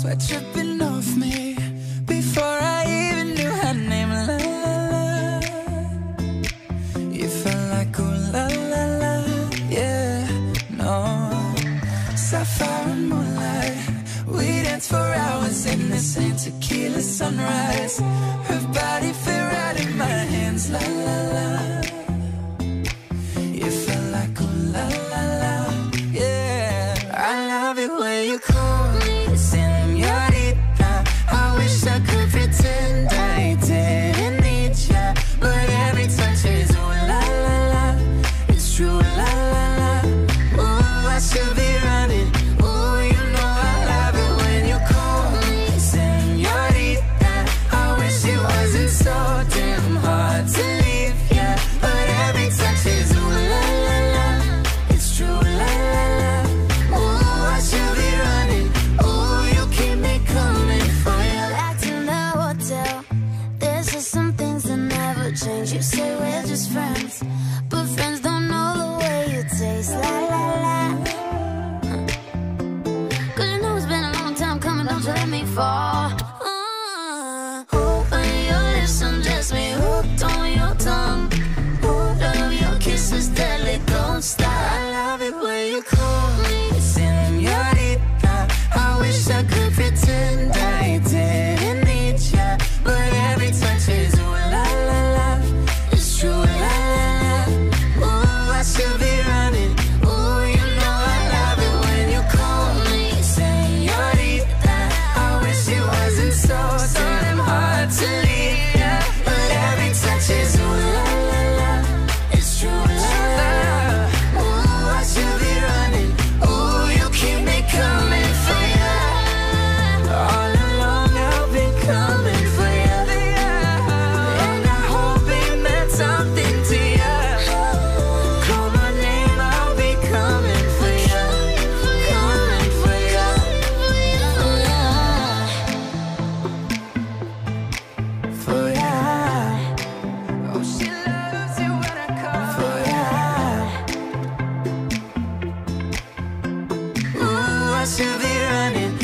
sweat dripping off me before I even knew her name. La la la, you felt like ooh la la la, yeah, no. Sapphire and moonlight, we danced for hours in the same tequila sunrise. Her body fit right in my hands. La la la, you felt like ooh la la la, yeah. I love it when you call me señorita. I wish I could pretend I didn't need ya, but every touch is ooh la la la. It's true, la la la. Ooh, I should be running. Ooh, you know I love it when you call me señorita. I wish it wasn't so damn hard to leave ya, but every touch is ooh la la la. It's true, la la la. Ooh, I should be running. Ooh, you keep me coming for ya. Back in the hotel, there's just some things that never change. You say we're just friends, but friends don't know the way you taste. La la la. Cause you know it's been a long time coming, don't you let me fall. When your lips undress me, hooked on your tongue. Love your kisses deadly, don't stop. I love it when you call me señorita. I wish I could pretend I didn't need ya, but every touch is ooh la la la. It's true, la la la. Ooh, I should be running. Ooh, you know I love it when you call me señorita. I wish it wasn't so damn hard to leave ya, but every touch is ooh la la la. It's true, la la la. Ooh, I should be running. Ooh, you keep me coming for ya. All along I've been coming for ya, and I hope it meant something to ya. Call my name, I'll be coming for ya, coming for ya. For ya. Oh, she loves it when I call for ya. Ooh, I should be running.